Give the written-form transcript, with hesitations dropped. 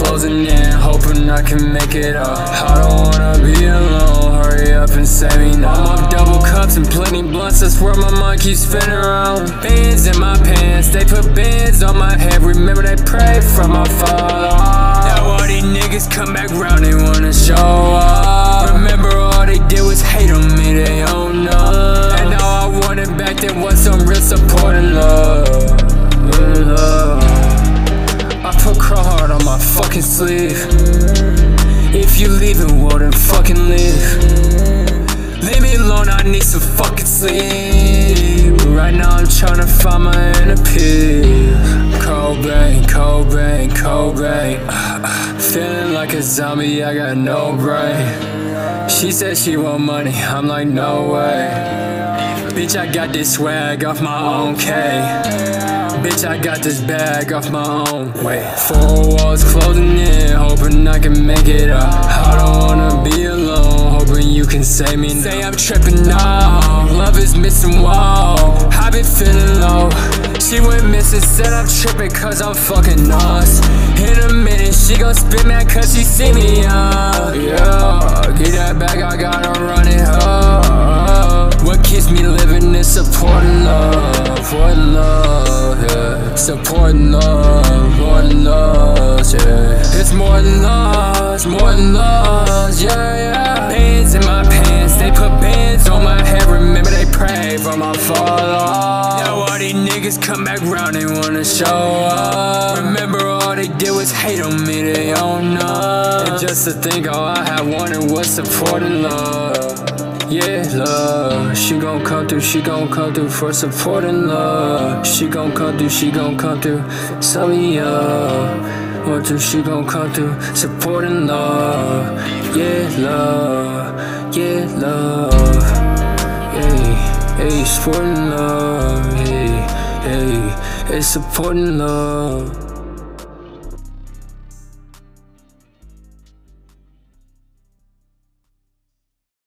closing in, hoping I can make it up. I don't wanna be alone, hurry up and save me now. I'm up double cups and plenty blunts, that's where my mind keeps spinning around. Bands in my pants, they put bands on my head. Remember they prayed from my father. Now all these niggas come back round, they wanna show up. Remember all they did was hate on me, they own up. And now I want it back, they want some real support and love. I put crawl hard on my fucking sleeve. If you leaving, well then fucking leave. Leave me alone, I need some fucking sleep. Right now I'm tryna find my inner peace. Cobain, Cobain, Cobain. Feeling like a zombie, I got no brain. She said she want money, I'm like no way. Bitch, I got this swag off my own K. Bitch, I got this bag off my own way. Four walls closing in, hoping I can make it up. I don't wanna be alone, hoping you can save me now. Say I'm tripping now, love is missing, whoa. I've been feeling low. She went missing, said I'm tripping cause I'm fucking lost. In a minute, she gon' spit mad cause she see me, yeah. Get that back, I gotta run it up. What keeps me living is support and love, supporting love, yeah. Supporting love, more than love, yeah. It's more than love, it's more than love, yeah, yeah. Bands in my pants, they put bands on my head. Remember they prayed for my father. Now all these niggas come back round, they wanna show up. Remember all they did was hate on me, they own up. And just to think all I had wanted was support and love. Yeah, love, she gon' come through, she gon' come through for support and love. She gon' come through, she gon' come through, sum me up. One, two, she gon' come through, support and love. Yeah, love, yeah, love. Hey, hey, support and love, hey, hey, hey, support and love.